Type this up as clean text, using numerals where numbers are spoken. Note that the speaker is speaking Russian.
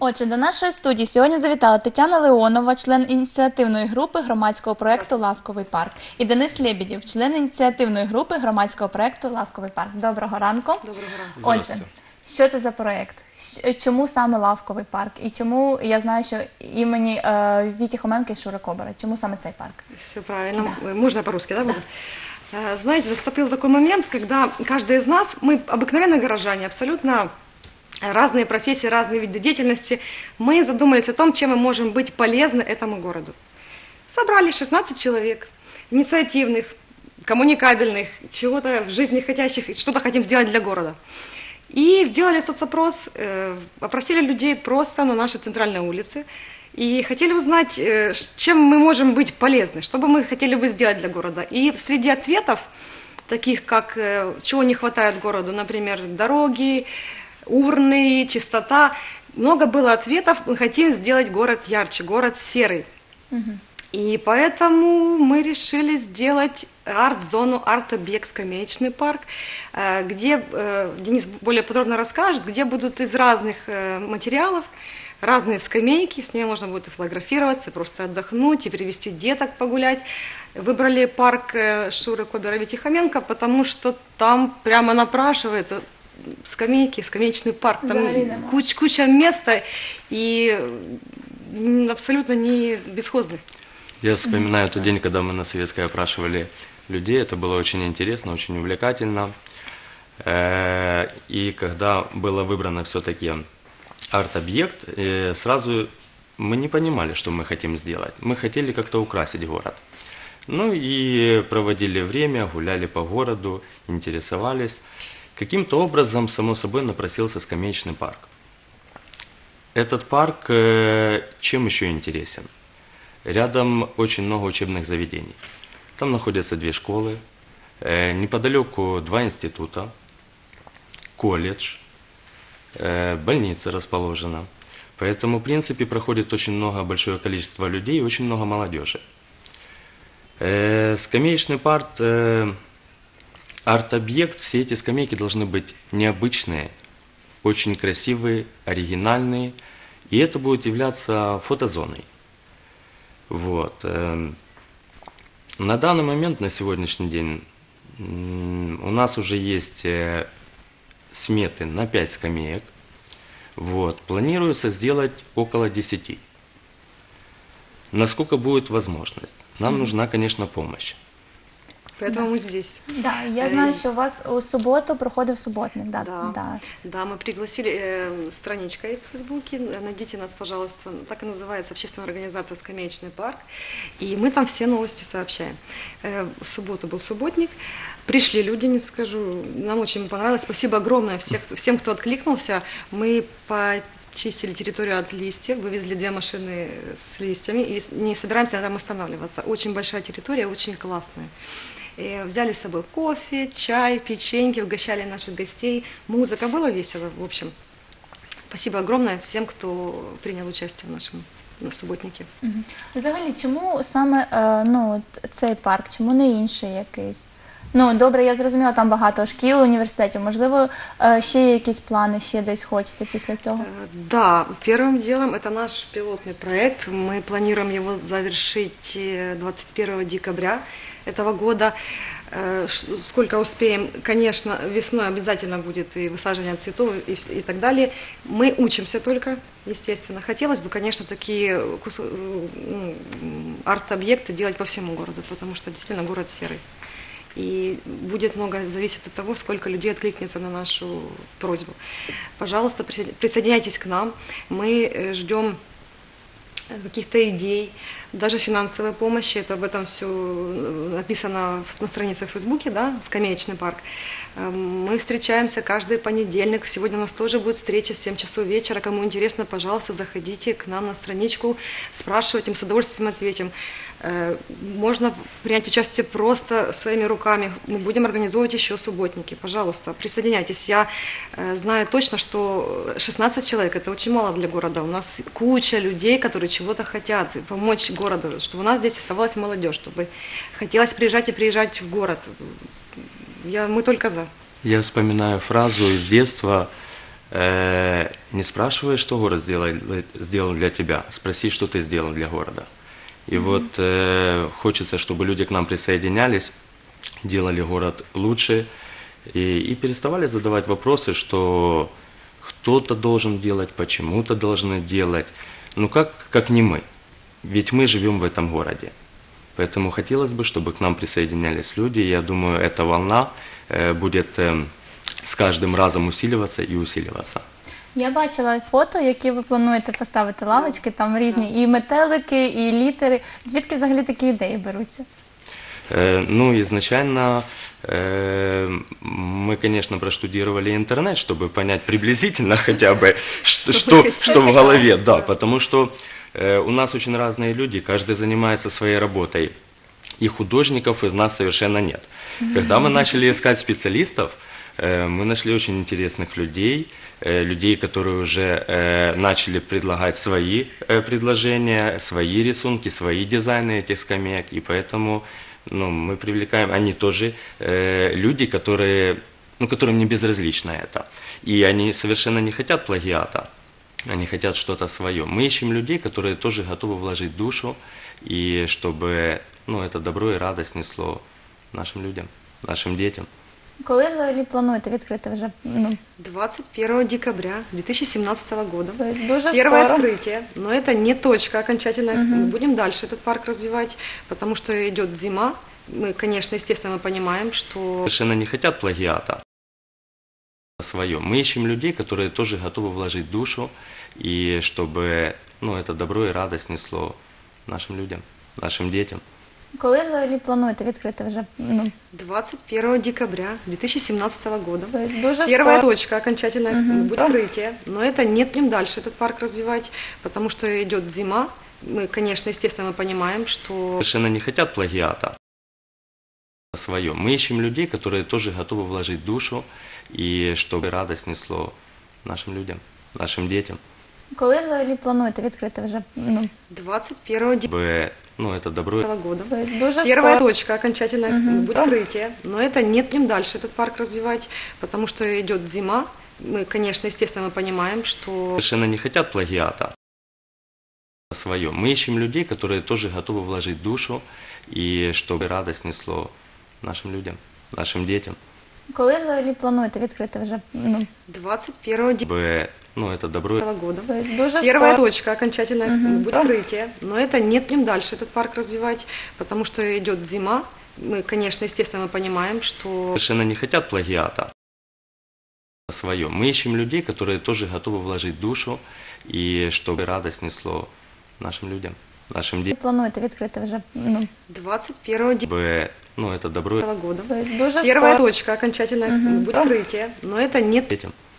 Отже, до нашої студії сьогодні завітала Тетяна Леонова, член ініціативної групи громадського проєкту «Лавковий парк», і Денис Лєбєдєв, член ініціативної групи громадського проєкту «Лавковий парк». Доброго ранку. Доброго ранку. Отже, що це за проєкт? Чому саме «Лавковий парк»? І чому, я знаю, що імені Віті Хоменка і Шури Кобара, чому саме цей парк? Все правильно. Да. Можно по-русски, да, буду? Знаете, наступил такой момент, когда каждый из нас, мы обыкновенные горожане, абсолютно разные профессии, разные виды деятельности, мы задумались о том, чем мы можем быть полезны этому городу. Собрали 16 человек, инициативных, коммуникабельных, чего-то в жизни хотящих, что-то хотим сделать для города. И сделали соцопрос, опросили людей просто на нашей центральной улице и хотели узнать, чем мы можем быть полезны, что бы мы хотели бы сделать для города. И среди ответов, таких как чего не хватает городу, например, дороги, урны, чистота, много было ответов, мы хотим сделать город ярче, город серый. И поэтому мы решили сделать арт-зону, арт-объект, скамеечный парк, где, Денис более подробно расскажет, где будут из разных материалов разные скамейки, с ними можно будет и фотографироваться, и просто отдохнуть, и привести деток погулять. Выбрали парк Шуры Кобара, Вити Хоменка, потому что там прямо напрашивается скамейки, скамеечный парк, там куча места и абсолютно не бесхозный. Я вспоминаю тот день, когда мы на Советской опрашивали людей, это было очень интересно, очень увлекательно. И когда было выбрано все-таки арт-объект, сразу мы не понимали, что мы хотим сделать. Мы хотели как-то украсить город. Ну и проводили время, гуляли по городу, интересовались. Каким-то образом, само собой, напросился скамеечный парк. Этот парк чем еще интересен? Рядом очень много учебных заведений. Там находятся 2 школы, неподалеку 2 института, колледж, больница расположена. Поэтому, в принципе, проходит очень много, большое количество людей и очень много молодежи. Скамеечный парк, арт-объект, все эти скамейки должны быть необычные, очень красивые, оригинальные, и это будет являться фотозоной. Вот. На данный момент, на сегодняшний день, у нас уже есть сметы на 5 скамеек. Вот. Планируется сделать около 10. Насколько будет возможность. Нам нужна, конечно, помощь. Поэтому мы здесь. Да, я знаю, що у вас у суботу проходив суботник. Да, мы пригласили, страничка есть в Фейсбуке, найдите нас, пожалуйста, так и называется общественная организация «Скамеечный парк», и мы там все новости сообщаем. В субботу был субботник, пришли люди, не скажу, нам очень понравилось, спасибо огромное всем, кто откликнулся, мы почистили территорию от листьев, вывезли 2 машины с листьями и не собираемся там останавливаться. Очень большая территория, очень классная. И взяли с собой кофе, чай, печеньки, угощали наших гостей. Музыка, было весело, в общем. Спасибо огромное всем, кто принял участие в нашем субботнике. Взагалі, чому саме цей парк, чому не інший якийсь? Ну, добре, я зрозуміла, там багато шкіл, університетів. Можливо, ще є якісь плани, ще десь хочете після цього? Да, первым делом это наш пилотный проект. Мы планируем его завершить 21 декабря этого года. Сколько успеем, конечно, весной обязательно будет и высаживание цветов и так далее. Мы учимся только, естественно. Хотелось бы, конечно, такие арт-объекты делать по всему городу, потому что действительно город серый. И будет много зависеть от того, сколько людей откликнется на нашу просьбу. Пожалуйста, присоединяйтесь к нам. Мы ждем каких-то идей, даже финансовой помощи. Это об этом все написано на странице в Фейсбуке, да, «Скамеечный парк». Мы встречаемся каждый понедельник. Сегодня у нас тоже будет встреча в 7 часов вечера. Кому интересно, пожалуйста, заходите к нам на страничку, спрашивайте, мы с удовольствием ответим. Можно принять участие просто своими руками. Мы будем организовывать еще субботники. Пожалуйста, присоединяйтесь. Я знаю точно, что 16 человек – это очень мало для города. У нас куча людей, которые чего-то хотят, помочь городу, чтобы у нас здесь оставалась молодежь, чтобы хотелось приезжать и приезжать в город. Мы только за. Я вспоминаю фразу из детства Не спрашивай, что город сделал для тебя, спроси, что ты сделал для города. И вот хочется, чтобы люди к нам присоединялись, делали город лучше и переставали задавать вопросы, что кто-то должен делать, почему-то должны делать. Ну как не мы? Ведь мы живем в этом городе. Поэтому хотелось бы, чтобы к нам присоединялись люди. Я думаю, эта волна будет с каждым разом усиливаться и усиливаться. Я бачила фото, які ви плануєте поставити лавочки, там різні і метелики, і літери. Звідки взагалі такі ідеї беруться? Ну, изначально мы, конечно, проштудировали интернет, чтобы понять приблизительно хотя бы, что в голове. Да, потому что у нас очень разные люди, каждый занимается своей работой. И художников из нас совершенно нет. Когда мы начали искать специалистов, мы нашли очень интересных людей, людей, которые уже начали предлагать свои предложения, свои рисунки, свои дизайны этих скамеек. И поэтому мы привлекаем, они тоже люди, которым не безразлично это. И они совершенно не хотят плагиата, они хотят что-то свое. Мы ищем людей, которые тоже готовы вложить душу, и чтобы это добро и радость несло нашим людям, нашим детям. Коли взагалі плануєте відкрити вже? 21 декабря 2017 года. То есть дуже Первое скоро. открытие, но это не точка окончательная. Мы будем дальше этот парк развивать, потому что идет зима. Мы, конечно, естественно, понимаем, что Совершенно не хотят плагиата свое. Мы ищем людей, которые тоже готовы вложить душу, и чтобы это добро и радость несло нашим людям, нашим детям. Коли взагалі плануєте відкрити вже? 21 декабря 2017 года. То есть дуже Первая скоро. точка окончательная будет открытие, но это не будем дальше этот парк развивать, потому что идет зима. Мы, конечно, естественно, понимаем, что Совершенно не хотят плагиата свое. Мы ищем людей, которые тоже готовы вложить душу, и чтобы радость несло нашим людям, нашим детям. Коли взагалі плануєте відкрити вже? 21 декабря Чтобы это добро года. То есть дуже Первая скоро. точка окончательная будет открытие, но это не будем дальше этот парк развивать, потому что идет зима. Мы, конечно, естественно, понимаем, что совершенно не хотят плагиата свое. Мы ищем людей, которые тоже готовы вложить душу, и чтобы радость несло нашим людям, нашим детям. Коли взагалі плануєте відкрити вже? 21 декабря Чтобы это добро года. То есть дуже Первая скоро. точка окончательная будет открытие, но это не будем дальше этот парк развивать, потому что идет зима. Мы, конечно, естественно, понимаем, что совершенно не хотят плагиата свое. Мы ищем людей, которые тоже готовы вложить душу, и чтобы радость несло нашим людям, нашим детям. Плануєте відкрити вже? 21 декабря Чтобы это добро года. То есть дуже Первая скоро. точка окончательная будет открытие, но это не детям.